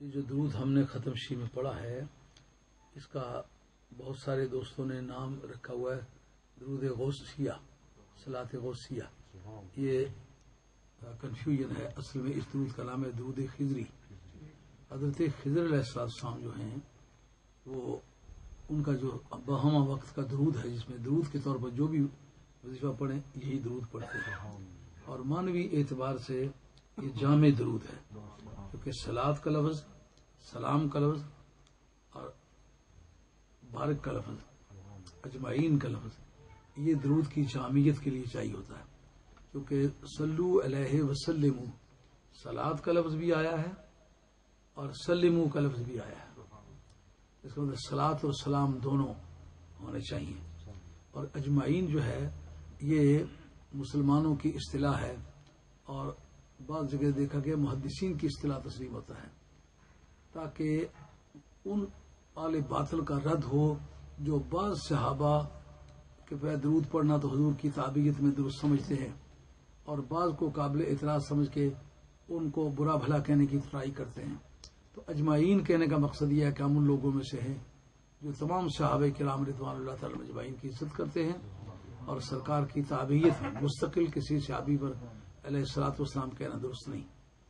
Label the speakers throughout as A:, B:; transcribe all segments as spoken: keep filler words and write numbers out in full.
A: یہ جو درود ہم نے ختم شی میں پڑھا ہے اس کا بہت سارے دوستوں نے نام رکھا ہوا ہے درود غوثیہ، صلاۃ غوثیہ. یہ کنفیوژن ہے، اصل میں اس درود کا نام ہے درود خضری. حضرت خضر علیہ السلام جو ہیں وہ ان کا جو بہما وقت کا درود ہے جس میں درود کے طور پر جو بھی وظیفہ پڑھیں یہی درود پڑھتے ہیں، اور معنوی اعتبار سے یہ جامع درود ہے کیونکہ صلاۃ کا لفظ، سلام کا لفظ اور بارک کا لفظ، اجمعین کا لفظ، یہ درود کی جامعیت کے لیے چاہیے ہوتا ہے. کیونکہ صلو علیہ وسلم، صلاۃ کا لفظ بھی آیا ہے اور سلمو کا لفظ بھی آیا ہے. اس کا مطلب صلاۃ اور سلام دونوں ہونے چاہیے. اور اجمعین جو ہے یہ مسلمانوں کی اصطلاح ہے اور بعض جگہ دیکھا گیا محدثین کی اصطلاح تسلیم ہوتا ہے تاکہ ان آل باطل کا رد ہو جو بعض صحابہ کے پہ درود پڑھنا تو حضور کی تعبیت میں درست سمجھتے ہیں اور بعض کو قابل اعتراض سمجھ کے ان کو برا بھلا کہنے کی ٹرائی کرتے ہیں. تو اجمعین کہنے کا مقصد یہ ہے کہ ہم ان لوگوں میں سے ہیں جو تمام صحابہ کرام رضوان اللہ تعالی اجمعین کی عزت کرتے ہیں اور سرکار کی تعبیت مستقل کسی صحابی پر علیہ الصلوۃ والسلام کہنا درست نہیں.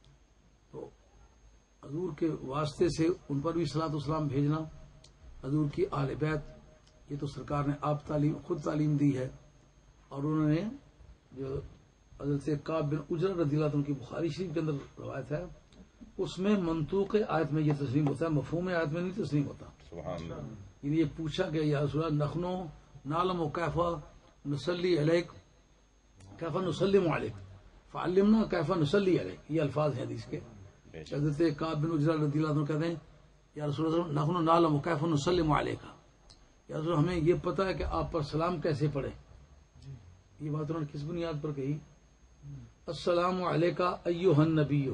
A: تو حضور کے واسطے سے ان پر بھی صلوۃ والسلام بھیجنا، حضور کی آل بیت، یہ تو سرکار نے آپ تعلیم خود تعلیم دی ہے. اور انہوں نے جو حضرت کعب بن عجرہ رضی اللہ عنہ کی بخاری شریف کے اندر روایت ہے اس میں منطوق آیت میں یہ تسلیم ہوتا ہے، مفہوم آیت میں نہیں تسلیم ہوتا.
B: سبحان اللہ.
A: یعنی یہ پوچھا گیا یا رسول اللہ نخنو نعلم و کیفا نصلی علیک کیفا نسلم علیک فعلمنا کیفا نصلی علیک، یہ الفاظ ہیں حدیث کے. حضرت کعب بن عجرہ رضی اللہ عنہ کہتے ہیں یا رسول اللہ نخنو نعلم و کیفا نسلم علیک، یا رسول ہمیں یہ پتا ہے کہ آپ پر سلام کیسے پڑھیں. یہ بات انہوں نے کس بنیاد پر کہی؟ السلام علیکہ ایھا النبی،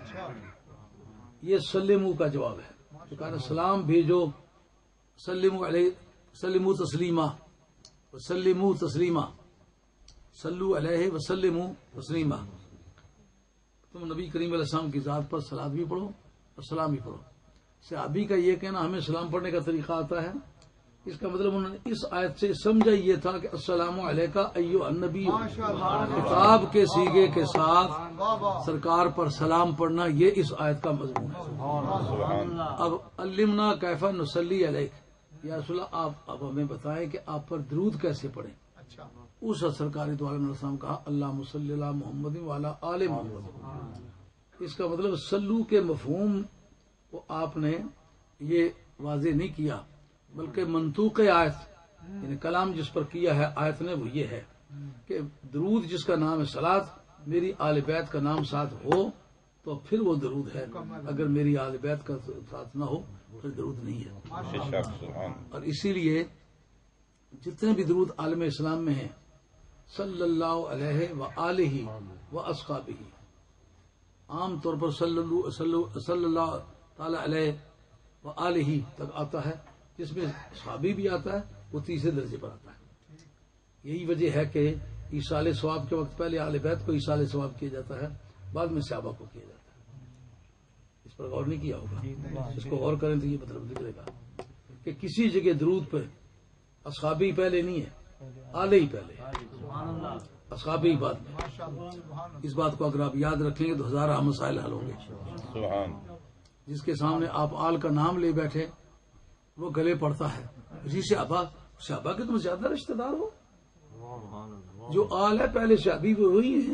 A: یہ سلمو کا جواب ہے. تو کہا سلام بھیجو، سلمو علیہ سلمو تسلیما وسلمو تسلیما، صلو علیہ وسلمو تسلیما. تم نبی کریم علیہ السلام کی ذات پر صلوات بھی پڑھو اور سلام بھی پڑھو. صحابی کا یہ کہنا ہمیں سلام پڑھنے کا طریقہ آتا ہے، اس کا مطلب انہوں نے اس آیت سے سمجھا یہ تھا کہ السلام علیکہ ایھا النبی، خطاب کے سیغے کے ساتھ سرکار پر سلام پڑھنا یہ اس آیت کا مضمون ہے. اب علمنا کیف نصلی علیک، یا رسول اللہ آپ اب ہمیں بتائیں کہ آپ پر درود کیسے پڑھیں. اس سرکار دو عالم السلام کہا اللہم صلی علی محمد وعلی آل محمد. اس کا مطلب سلو کے مفہوم کو آپ نے یہ واضح نہیں کیا بلکہ منطوق آیت یعنی کلام جس پر کیا ہے آیت نے وہ یہ ہے کہ درود جس کا نام ہے صلاۃ، میری آل بیت کا نام ساتھ ہو تو پھر وہ درود ہے، اگر میری آل بیت کا ساتھ نہ ہو پھر درود نہیں ہے. اور اسی لیے جتنے بھی درود عالم اسلام میں ہیں صلی اللہ علیہ وآلہ واصحابہ، عام طور پر صلی اللہ تعالی علیہ وآلہ تک آتا ہے، جس میں صحابی بھی آتا ہے وہ تیسرے درجے پر آتا ہے. یہی وجہ ہے کہ ایصال ثواب کے وقت پہلے آل بیت کو ایصال ثواب کیا جاتا ہے، بعد میں صحابہ کو کیا جاتا ہے. اس پر غور نہیں کیا ہوگا، اس کو غور کریں تو یہ مطلب نکلے گا کہ کسی جگہ درود پہ اصحابی پہلے نہیں ہے، آلے ہی پہلے، اصحابی بعد میں. اس بات کو اگر آپ یاد رکھیں گے تو ہزارہ مسائل حل ہوں گے. جس کے سامنے آپ آل کا نام لے بیٹھے وہ گلے پڑتا ہے، اسی سے ابا صحابہ کے تم زیادہ رشتہ دار ہو. جو آل ہے پہلے صحابی وہ وہی ہیں.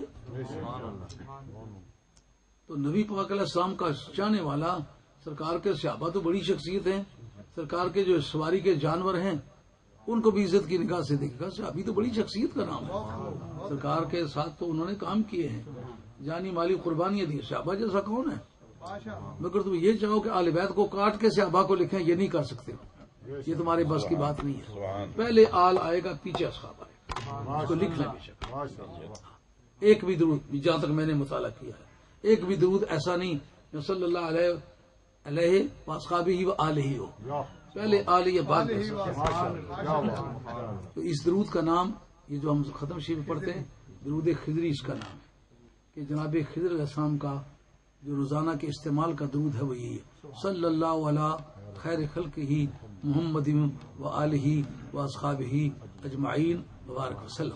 A: تو نبی پاک علیہ السلام کا چاہنے والا سرکار کے صحابہ تو بڑی شخصیت ہیں، سرکار کے جو سواری کے جانور ہیں ان کو بھی عزت کی نگاہ سے دیکھے گا. صحابی تو بڑی شخصیت کا نام ہے، سرکار کے ساتھ تو انہوں نے کام کیے ہیں، جانی مالی قربانیاں دی. صحابہ جیسا کون ہے؟ مگر تم یہ چاہو کہ آل بیت کو کاٹ کے صحابہ کو لکھیں، یہ نہیں کر سکتے، یہ تمہارے بس کی بات نہیں ہے. پہلے آل آئے گا پیچھے اصحاب آئے گا، اس کو لکھ لیں بے شک. ایک بھی درود جہاں تک میں نے مطالعہ کیا ہے ایک بھی درود ایسا نہیں جو صلی اللہ علیہ علیہ واصحابہ و آلہ ہو، پہلے آل یا بعد میں. تو اس درود کا نام یہ جو ہم ختم شریف پڑھتے ہیں درود خضری اس کا نام ہے کہ جناب خضر علیہ السلام کا جو روزانہ کے استعمال کا درود ہے وہ یہی ہے، صلی اللہ علی خیر خلق ہی محمد و آلہ و اصحابہ اجمعین وبارک وسلم.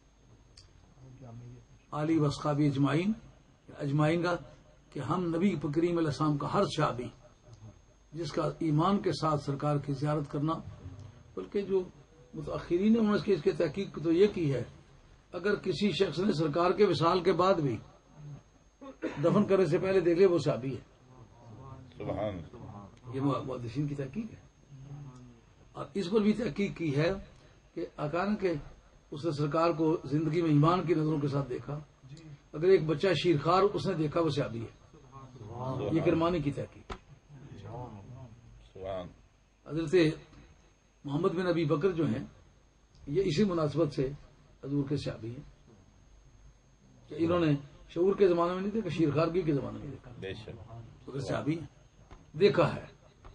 A: آلہ و اصحابہ اجمعین، اجمعین کا کہ ہم نبی کریم علیہ السلام کا ہر شعبی جس کا ایمان کے ساتھ سرکار کی زیارت کرنا، بلکہ جو متاخرین نے انہوں نے اس کی تحقیق تو یہ کی ہے، اگر کسی شخص نے سرکار کے وصال کے بعد بھی دفن کرنے سے پہلے دیکھ لے وہ صحابی ہے.
B: سبحان
A: یہ محدثین کی تحقیق ہے. اور اس پر بھی تحقیق کی ہے کہ اکان کے اس نے سرکار کو زندگی میں ایمان کی نظروں کے ساتھ دیکھا، اگر ایک بچہ شیرخوار اس نے دیکھا وہ صحابی ہے. یہ کرمانی کی تحقیق.
B: سبحان
A: حضرت محمد بن ابی بکر جو ہیں یہ اسی مناسبت سے حضور کے صحابی ہیں کہ انہوں نے شعور کے زمانے میں نہیں دیکھا، شیرخوارگی کے زمانے میں دیکھا،
B: بے شک
A: تو صحابی ہیں، دیکھا ہے.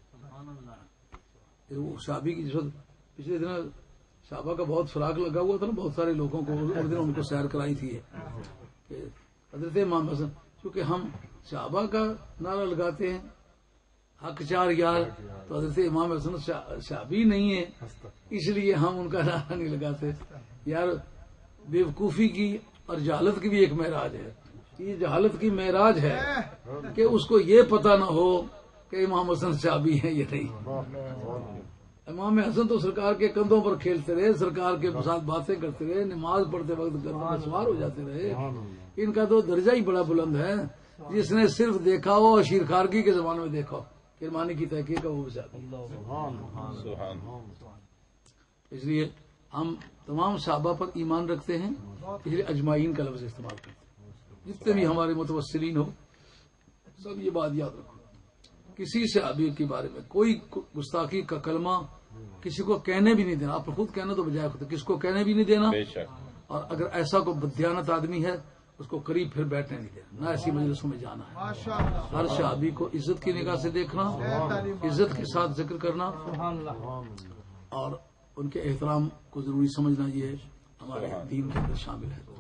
A: وہ صحابی کی جس وقت پچھلے دن صحابہ کا بہت فراق لگا ہوا تھا نا، بہت سارے لوگوں کو اس دن ان کو سیر کرائی تھی کہ حضرت امام حسن، چونکہ ہم صحابہ کا نعرہ لگاتے ہیں حق چار یار، تو حضرت امام حسن صحابی نہیں ہے اس لیے ہم ان کا نعرہ نہیں لگاتے. یار بیوقوفی کی اور جہالت کی بھی ایک معراج ہے. یہ جہالت کی معراج ہے کہ اس کو یہ پتہ نہ ہو کہ امام حسن صحابی ہیں یا نہیں. امام حسن تو سرکار کے کندھوں پر کھیلتے رہے، سرکار کے ساتھ باتیں کرتے رہے، نماز پڑھتے وقت گردن میں سوار ہو جاتے رہے. ان کا تو درجہ ہی بڑا بلند ہے. جس نے صرف دیکھا ہو اور شیرخوارگی کے زمانے میں دیکھا ہو، کرمانی کی تحقیق ہے وہ بھی صحابی.
B: سبحان
A: اس لیے ہم تمام صحابہ پر ایمان رکھتے ہیں، اس لیے اجمعین کا لفظ استعمال کرتے ہیں. جتنے بھی ہمارے متوسلین ہو سب یہ بات یاد رکھو، کسی صحابی کے بارے میں کوئی گستاخی کا کلمہ کسی کو کہنے بھی نہیں دینا. آپ خود کہنا تو بجائے خود کس کو کہنے بھی نہیں دینا.
B: بے شک
A: اور اگر ایسا کوئی بددیانت آدمی ہے اس کو قریب پھر بیٹھنے نہیں دینا، نہ ایسی مجلسوں میں جانا ہے. ہر صحابی کو عزت کی نگاہ سے دیکھنا، عزت کے ساتھ ذکر کرنا اور ان کے احترام کو ضروری سمجھنا، یہ ہمارے دین کے اندر شامل ہے.